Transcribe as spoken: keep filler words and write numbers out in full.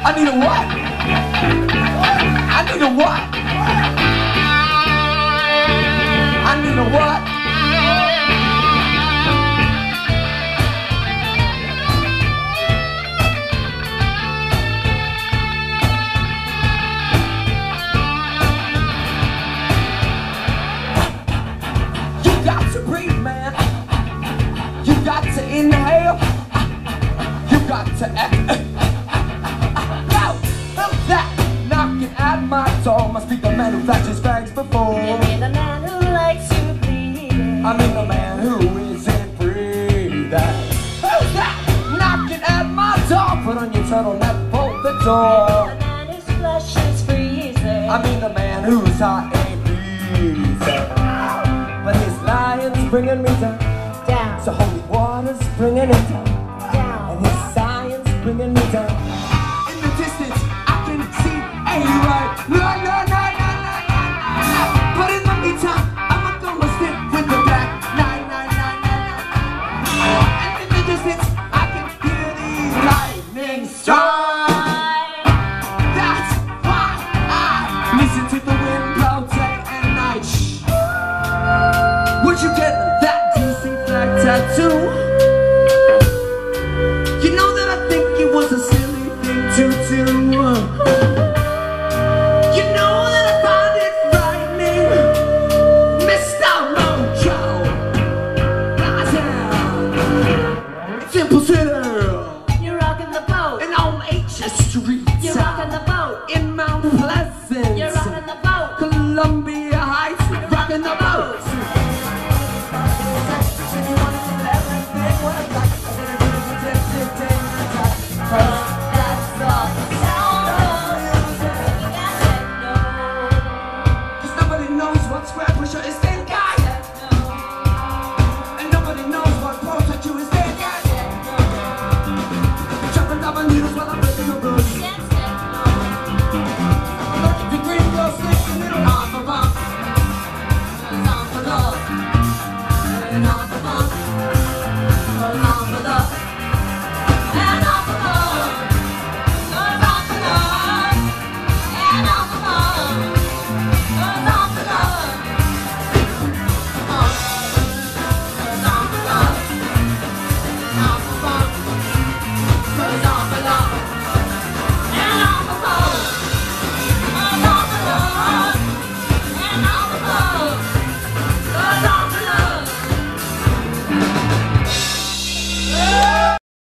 I need a what? I need a what? I need a what? You got to breathe, man. You got to inhale. You got to act. At my door must be the man who flashes fags before. You mean the man who likes to bleed? I mean the man who isn't breathing. Who's that knocking at my door? Put on your turtleneck, bolt the door. The man whose flesh is freezing. I mean the man whose heart ain't breathing. But his lion's bringing me down. Down. So holy water's bringing it down. Down. And his science bringing me down. In the distance I can see a light. No, no, no, no, no, no, no. But in the meantime, I'm gonna stick with the black nine, nine, nine, nine, nine. And in the distance, I can hear the lightning strike. That's why I listen to the wind blow day and night. Shh. Would you get that D C flag tattoo? You know that I think it was a silly thing to do. You're rocking the boat, and on H Street.